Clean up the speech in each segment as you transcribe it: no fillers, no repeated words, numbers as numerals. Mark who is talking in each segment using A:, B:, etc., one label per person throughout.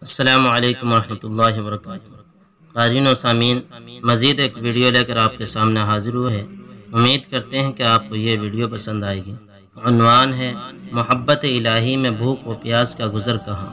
A: السلام علیکم ورحمۃ اللہ وبرکاتہ۔ قارئین و سامعین، مزید ایک ویڈیو لے کر آپ کے سامنے حاضر ہوئے ہیں۔ امید کرتے ہیں کہ آپ کو یہ ویڈیو پسند آئے گی۔ عنوان ہے محبت الہی میں بھوک و پیاس کا گزر کہاں۔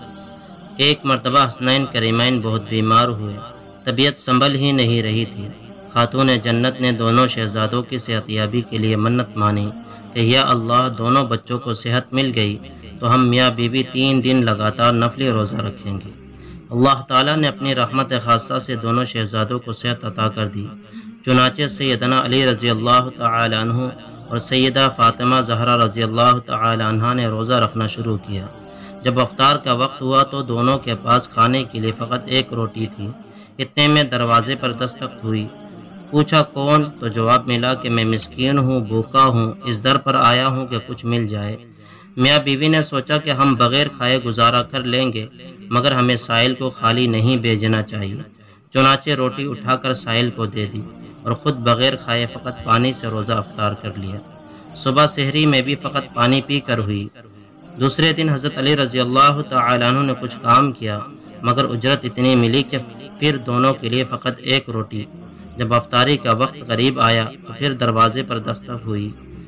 A: ایک مرتبہ حسنین کریمین بہت بیمار ہوئے، طبیعت سنبھل ہی نہیں رہی تھی۔ خاتون جنت نے دونوں شہزادوں کی صحت یابی کے لیے منت مانی کہ یا اللہ، دونوں بچوں کو صحت مل گئی تو ہم میاں بیوی 3 دن لگاتار نفلی روزہ رکھیں گے۔ اللہ تعالیٰ نے اپنی رحمت خاصہ سے دونوں شہزادوں کو صحت عطا کر دی۔ چنانچہ سیدنا علی رضی اللہ تعالی عنہ اور سیدہ فاطمہ زہرا رضی اللہ تعالی عنہ نے روزہ رکھنا شروع کیا۔ جب افطار کا وقت ہوا تو دونوں کے پاس کھانے کے لیے فقط ایک روٹی تھی۔ اتنے میں دروازے پر دستک ہوئی۔ پوچھا کون؟ تو جواب ملا کہ میں مسکین ہوں، بھوکا ہوں، اس در پر آیا ہوں کہ کچھ مل جائے۔ میاں بیوی نے سوچا کہ ہم بغیر کھائے گزارا کر لیں گے، مگر ہمیں سائل کو خالی نہیں بھیجنا چاہیے۔ چنانچہ روٹی اٹھا کر سائل کو دے دی اور خود بغیر کھائے فقط پانی سے روزہ افطار کر لیا۔ صبح سحری میں بھی فقط پانی پی کر ہوئی۔ دوسرے دن حضرت علی رضی اللہ تعالی عنہ نے کچھ کام کیا، مگر اجرت اتنی ملی کہ پھر دونوں کے لیے فقط ایک روٹی۔ جب افطاری کا وقت قریب آیا تو پھر دروازے پر دستک ہوئی۔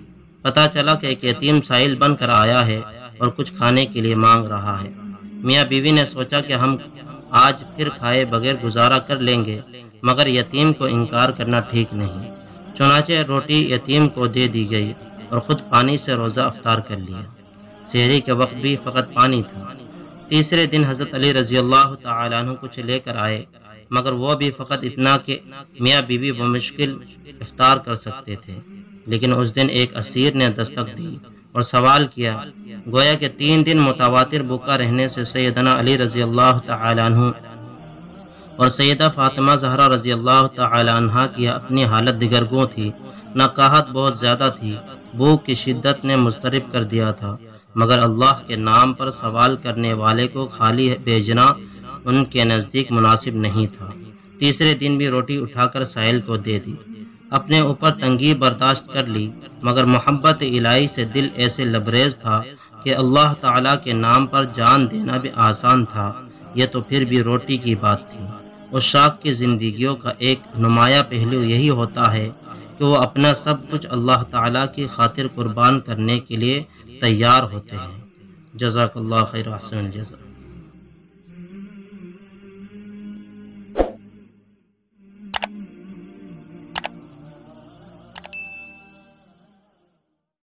A: پتہ چلا کہ ایک یتیم سائل بن کر آیا ہے اور کچھ کھانے کے لیے مانگ رہا ہے۔ میاں بیوی نے سوچا کہ ہم آج پھر کھائے بغیر گزارا کر لیں گے، مگر یتیم کو انکار کرنا ٹھیک نہیں۔ چنانچہ روٹی یتیم کو دے دی گئی اور خود پانی سے روزہ افطار کر لیا۔ سحری کے وقت بھی فقط پانی تھا۔ تیسرے دن حضرت علی رضی اللہ تعالی عنہ کچھ لے کر آئے، مگر وہ بھی فقط اتنا کہ میاں بیوی بمشکل افطار کر سکتے تھے۔ لیکن اس دن ایک اسیر نے دستک دی اور سوال کیا، گویا کہ 3 دن متواتر بھوکا رہنے سے سیدنا علی رضی اللہ تعالی عنہ اور سیدہ فاطمہ زہرا رضی اللہ تعالی عنہ کی اپنی حالت دگرگوں تھی۔ نقاہت بہت زیادہ تھی، بھوک کی شدت نے مضطرب کر دیا تھا، مگر اللہ کے نام پر سوال کرنے والے کو خالی بھیجنا ان کے نزدیک مناسب نہیں تھا۔ تیسرے دن بھی روٹی اٹھا کر سائل کو دے دی۔ اپنے اوپر تنگی برداشت کر لی، مگر محبت الہی سے دل ایسے لبریز تھا کہ اللہ تعالیٰ کے نام پر جان دینا بھی آسان تھا۔ یہ تو پھر بھی روٹی کی بات تھی۔ عشاق کی زندگیوں کا ایک نمایاں پہلو یہی ہوتا ہے کہ وہ اپنا سب کچھ اللہ تعالیٰ کی خاطر قربان کرنے کے لیے تیار ہوتے ہیں۔ جزاک اللہ خیر، احسن الجزا۔